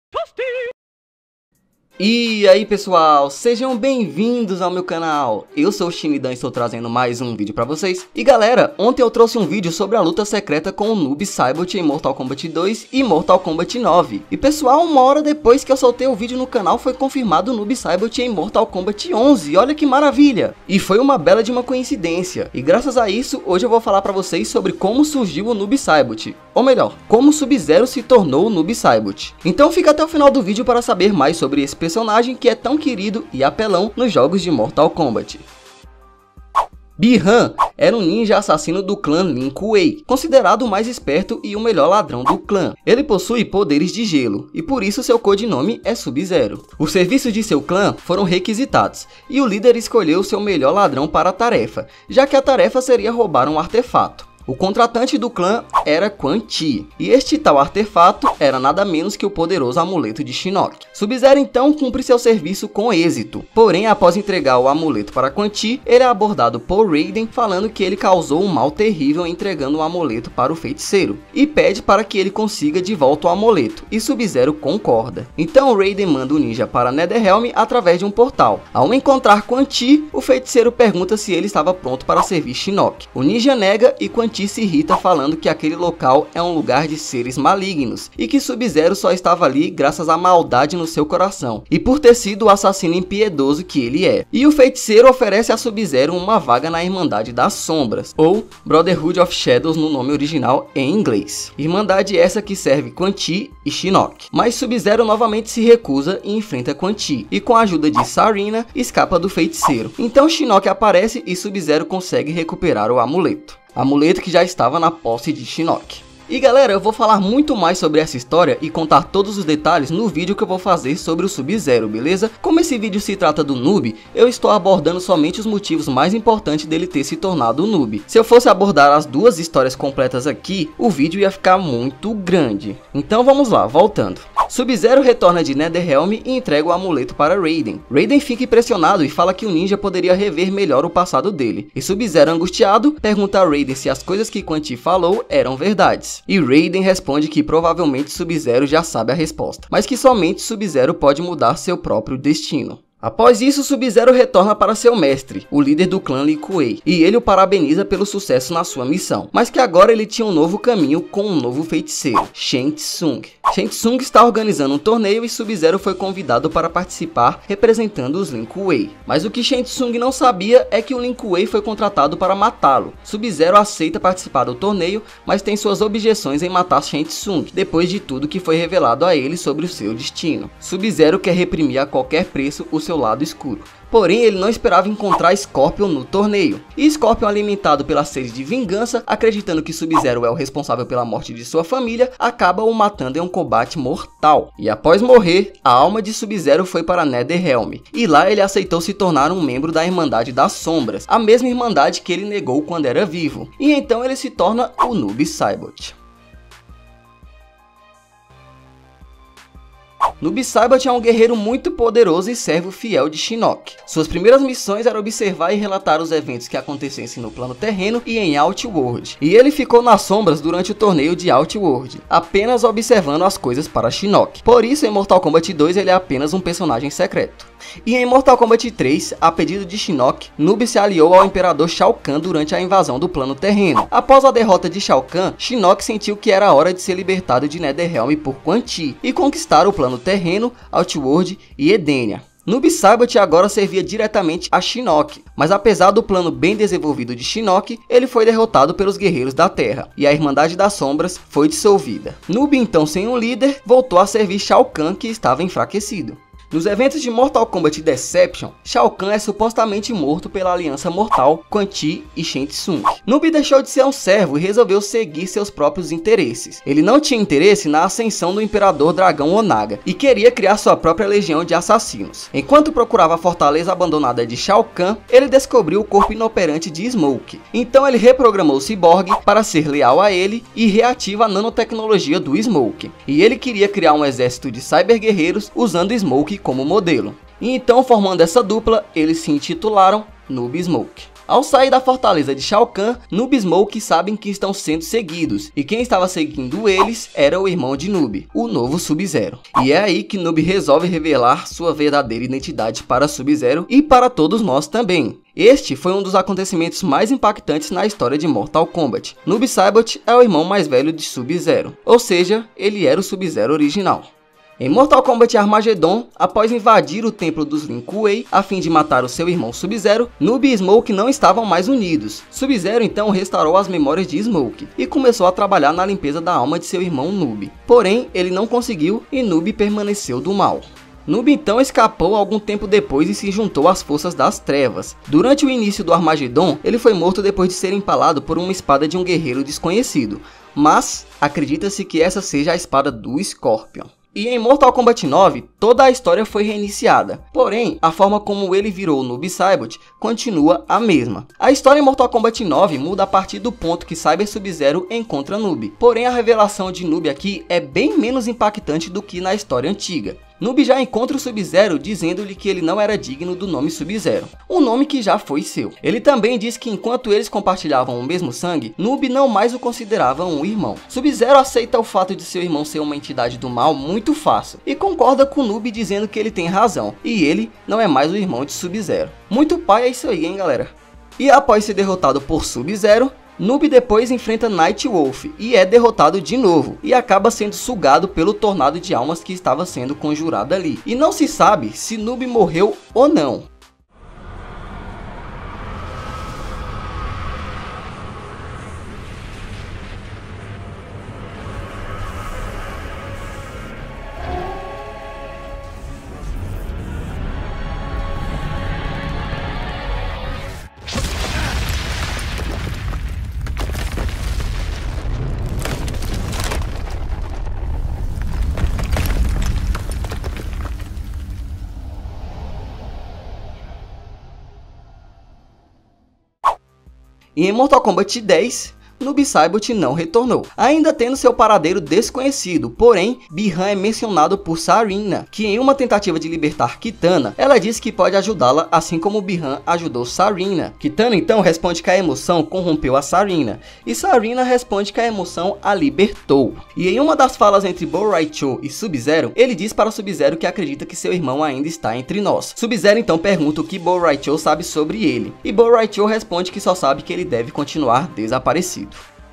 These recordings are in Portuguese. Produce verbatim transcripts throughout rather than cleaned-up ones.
E aí pessoal, sejam bem-vindos ao meu canal. Eu sou o Shinidan e estou trazendo mais um vídeo pra vocês. E galera, ontem eu trouxe um vídeo sobre a luta secreta com o Noob Saibot em Mortal Kombat dois e Mortal Kombat nove. E pessoal, uma hora depois que eu soltei o vídeo no canal foi confirmado o Noob Saibot em Mortal Kombat onze. Olha que maravilha! E foi uma bela de uma coincidência. E graças a isso, hoje eu vou falar pra vocês sobre como surgiu o Noob Saibot. Ou melhor, como Sub-Zero se tornou o Noob Saibot. Então fica até o final do vídeo para saber mais sobre esse personagem que é tão querido e apelão nos jogos de Mortal Kombat. Bi-Han era um ninja assassino do clã Lin Kuei, considerado o mais esperto e o melhor ladrão do clã. Ele possui poderes de gelo, e por isso seu codinome é Sub-Zero. Os serviços de seu clã foram requisitados, e o líder escolheu seu melhor ladrão para a tarefa, já que a tarefa seria roubar um artefato. O contratante do clã era Quan Chi, e este tal artefato era nada menos que o poderoso amuleto de Shinnok. Sub-Zero então cumpre seu serviço com êxito, porém após entregar o amuleto para Quan Chi, ele é abordado por Raiden falando que ele causou um mal terrível entregando o amuleto para o feiticeiro, e pede para que ele consiga de volta o amuleto, e Sub-Zero concorda. Então Raiden manda o ninja para Netherrealm através de um portal. Ao encontrar Quan Chi, o feiticeiro pergunta se ele estava pronto para servir Shinnok. O ninja nega e Quan Chi se irrita falando que aquele local é um lugar de seres malignos e que Sub-Zero só estava ali graças à maldade no seu coração e por ter sido o assassino impiedoso que ele é. E o feiticeiro oferece a Sub-Zero uma vaga na Irmandade das Sombras, ou Brotherhood of Shadows no nome original em inglês. Irmandade essa que serve Quan Chi e Shinnok. Mas Sub-Zero novamente se recusa e enfrenta Quan Chi, e com a ajuda de Sareena escapa do feiticeiro. Então Shinnok aparece e Sub-Zero consegue recuperar o amuleto. Amuleto que já estava na posse de Shinnok. E galera, eu vou falar muito mais sobre essa história e contar todos os detalhes no vídeo que eu vou fazer sobre o Sub-Zero, beleza? Como esse vídeo se trata do noob, eu estou abordando somente os motivos mais importantes dele ter se tornado noob. Se eu fosse abordar as duas histórias completas aqui, o vídeo ia ficar muito grande. Então vamos lá, voltando. Sub-Zero retorna de Netherrealm e entrega o amuleto para Raiden. Raiden fica impressionado e fala que o ninja poderia rever melhor o passado dele. E Sub-Zero, angustiado, pergunta a Raiden se as coisas que Quan Chi falou eram verdades. E Raiden responde que provavelmente Sub-Zero já sabe a resposta, mas que somente Sub-Zero pode mudar seu próprio destino. Após isso, Sub-Zero retorna para seu mestre, o líder do clã Lin Kuei, e ele o parabeniza pelo sucesso na sua missão, mas que agora ele tinha um novo caminho com um novo feiticeiro, Shang Tsung. Shang Tsung está organizando um torneio e Sub-Zero foi convidado para participar representando os Lin Kuei. Mas o que Shang Tsung não sabia é que o Lin Kuei foi contratado para matá-lo. Sub-Zero aceita participar do torneio, mas tem suas objeções em matar Shang Tsung, depois de tudo que foi revelado a ele sobre o seu destino. Sub-Zero quer reprimir a qualquer preço o seu lado escuro. Porém, ele não esperava encontrar Scorpion no torneio. E Scorpion, alimentado pela sede de vingança, acreditando que Sub-Zero é o responsável pela morte de sua família, acaba o matando em um combate mortal. E após morrer, a alma de Sub-Zero foi para Netherrealm. E lá ele aceitou se tornar um membro da Irmandade das Sombras, a mesma irmandade que ele negou quando era vivo. E então ele se torna o Noob Saibot. Noob Saibot é um guerreiro muito poderoso e servo fiel de Shinnok. Suas primeiras missões eram observar e relatar os eventos que acontecessem no plano terreno e em Outworld. E ele ficou nas sombras durante o torneio de Outworld, apenas observando as coisas para Shinnok. Por isso, em Mortal Kombat dois ele é apenas um personagem secreto. E em Mortal Kombat três, a pedido de Shinnok, Noob se aliou ao Imperador Shao Kahn durante a invasão do plano terreno. Após a derrota de Shao Kahn, Shinnok sentiu que era hora de ser libertado de Netherrealm por Quan Chi e conquistar o plano terreno, Outworld e Edenia. Noob Saibot agora servia diretamente a Shinnok, mas apesar do plano bem desenvolvido de Shinnok, ele foi derrotado pelos Guerreiros da Terra, e a Irmandade das Sombras foi dissolvida. Noob, então sem um líder, voltou a servir Shao Kahn, que estava enfraquecido. Nos eventos de Mortal Kombat Deception, Shao Kahn é supostamente morto pela Aliança Mortal, Quan Chi e Shang Tsung. Noob deixou de ser um servo e resolveu seguir seus próprios interesses. Ele não tinha interesse na ascensão do Imperador Dragão Onaga e queria criar sua própria legião de assassinos. Enquanto procurava a fortaleza abandonada de Shao Kahn, ele descobriu o corpo inoperante de Smoke. Então ele reprogramou o Cyborg para ser leal a ele e reativa a nanotecnologia do Smoke. E ele queria criar um exército de cyberguerreiros usando Smoke como modelo. E então, formando essa dupla, eles se intitularam Noob Smoke. Ao sair da fortaleza de Shao Kahn, Noob e Smoke sabem que estão sendo seguidos, e quem estava seguindo eles era o irmão de Noob, o novo Sub-Zero. E é aí que Noob resolve revelar sua verdadeira identidade para Sub-Zero e para todos nós também. Este foi um dos acontecimentos mais impactantes na história de Mortal Kombat. Noob Saibot é o irmão mais velho de Sub-Zero, ou seja, ele era o Sub-Zero original. Em Mortal Kombat Armageddon, após invadir o templo dos Lin Kuei a fim de matar o seu irmão Sub-Zero, Noob e Smoke não estavam mais unidos. Sub-Zero então restaurou as memórias de Smoke e começou a trabalhar na limpeza da alma de seu irmão Noob. Porém, ele não conseguiu e Noob permaneceu do mal. Noob então escapou algum tempo depois e se juntou às forças das trevas. Durante o início do Armageddon, ele foi morto depois de ser empalado por uma espada de um guerreiro desconhecido, mas acredita-se que essa seja a espada do Scorpion. E em Mortal Kombat nove, toda a história foi reiniciada, porém, a forma como ele virou Noob Saibot continua a mesma. A história em Mortal Kombat nove muda a partir do ponto que Cyber Sub-Zero encontra Noob, porém a revelação de Noob aqui é bem menos impactante do que na história antiga. Noob já encontra o Sub-Zero dizendo-lhe que ele não era digno do nome Sub-Zero, um nome que já foi seu. Ele também diz que enquanto eles compartilhavam o mesmo sangue, Noob não mais o considerava um irmão. Sub-Zero aceita o fato de seu irmão ser uma entidade do mal muito fácil, e concorda com Noob dizendo que ele tem razão, e ele não é mais o irmão de Sub-Zero. Muito pai é isso aí, hein galera? E após ser derrotado por Sub-Zero, Noob depois enfrenta Nightwolf e é derrotado de novo, e acaba sendo sugado pelo tornado de almas que estava sendo conjurado ali. E não se sabe se Noob morreu ou não. E em Mortal Kombat dez, Noob Saibot não retornou, ainda tendo seu paradeiro desconhecido, porém, Bi-Han é mencionado por Sareena, que em uma tentativa de libertar Kitana, ela diz que pode ajudá-la assim como Bi-Han ajudou Sareena. Kitana então responde que a emoção corrompeu a Sareena, e Sareena responde que a emoção a libertou. E em uma das falas entre Bo' Rai Cho e Sub-Zero, ele diz para Sub-Zero que acredita que seu irmão ainda está entre nós. Sub-Zero então pergunta o que Bo' Rai Cho sabe sobre ele, e Bo' Rai Cho responde que só sabe que ele deve continuar desaparecido.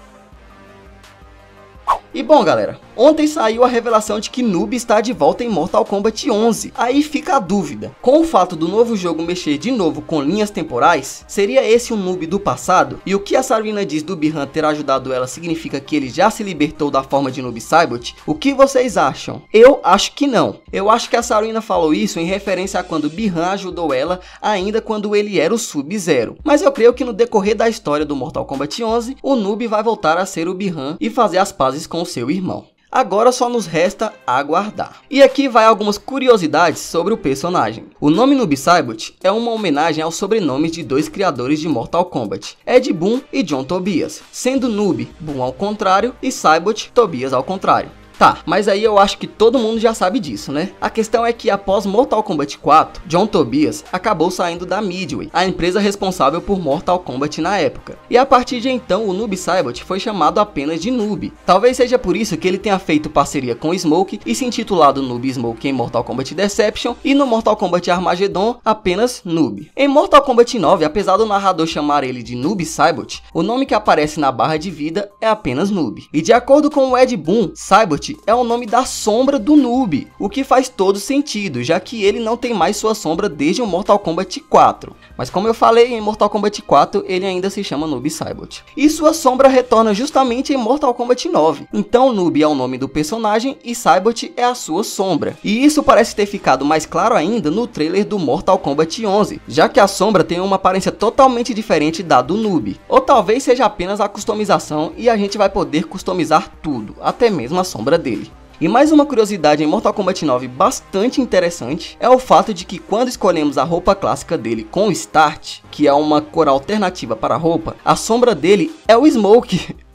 E bom galera, ontem saiu a revelação de que Noob está de volta em Mortal Kombat onze. Aí fica a dúvida, com o fato do novo jogo mexer de novo com linhas temporais, seria esse um Noob do passado? E o que a Sareena diz do Bi-Han ter ajudado ela significa que ele já se libertou da forma de Noob Saibot? O que vocês acham? Eu acho que não. Eu acho que a Sareena falou isso em referência a quando Bi-Han ajudou ela ainda quando ele era o Sub-Zero. Mas eu creio que no decorrer da história do Mortal Kombat onze, o Noob vai voltar a ser o Bi-Han e fazer as pazes com o seu irmão. Agora só nos resta aguardar. E aqui vai algumas curiosidades sobre o personagem. O nome Noob Saibot é uma homenagem aos sobrenomes de dois criadores de Mortal Kombat, Ed Boon e John Tobias, sendo Noob Boon ao contrário e Saibot Tobias ao contrário. Tá, mas aí eu acho que todo mundo já sabe disso, né? A questão é que após Mortal Kombat quatro, John Tobias acabou saindo da Midway, a empresa responsável por Mortal Kombat na época. E a partir de então, o Noob Saibot foi chamado apenas de Noob. Talvez seja por isso que ele tenha feito parceria com Smoke e se intitulado Noob Smoke em Mortal Kombat Deception e no Mortal Kombat Armageddon apenas Noob. Em Mortal Kombat nove, apesar do narrador chamar ele de Noob Saibot, o nome que aparece na barra de vida é apenas Noob. E de acordo com o Ed Boon, Saibot é o nome da sombra do Noob, o que faz todo sentido, já que ele não tem mais sua sombra desde o Mortal Kombat quatro. Mas como eu falei, em Mortal Kombat quatro ele ainda se chama Noob Saibot. E sua sombra retorna justamente em Mortal Kombat nove. Então Noob é o nome do personagem e Saibot é a sua sombra. E isso parece ter ficado mais claro ainda no trailer do Mortal Kombat onze, já que a sombra tem uma aparência totalmente diferente da do Noob. Ou talvez seja apenas a customização e a gente vai poder customizar tudo, até mesmo a sombra dele. E mais uma curiosidade em Mortal Kombat nove bastante interessante é o fato de que quando escolhemos a roupa clássica dele com Start, que é uma cor alternativa para a roupa, a sombra dele é o Smoke.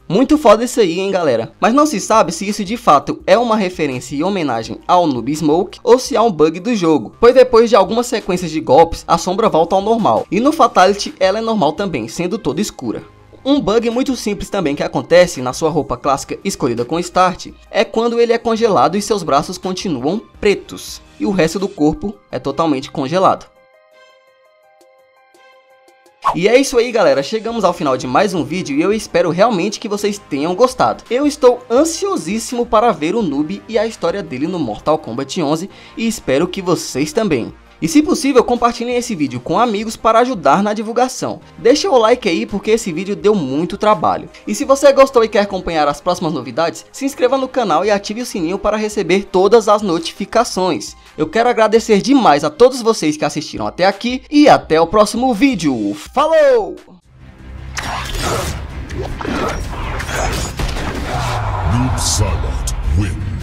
Muito foda isso aí, hein, galera? Mas não se sabe se isso de fato é uma referência e homenagem ao Noob Smoke ou se é um bug do jogo, pois depois de algumas sequências de golpes, a sombra volta ao normal, e no Fatality ela é normal também, sendo toda escura. Um bug muito simples também que acontece na sua roupa clássica escolhida com Start é quando ele é congelado e seus braços continuam pretos, e o resto do corpo é totalmente congelado. E é isso aí, galera, chegamos ao final de mais um vídeo e eu espero realmente que vocês tenham gostado. Eu estou ansiosíssimo para ver o Noob e a história dele no Mortal Kombat onze e espero que vocês também. E se possível, compartilhem esse vídeo com amigos para ajudar na divulgação. Deixa o like aí porque esse vídeo deu muito trabalho. E se você gostou e quer acompanhar as próximas novidades, se inscreva no canal e ative o sininho para receber todas as notificações. Eu quero agradecer demais a todos vocês que assistiram até aqui e até o próximo vídeo. Falou! Noob Saibot wins.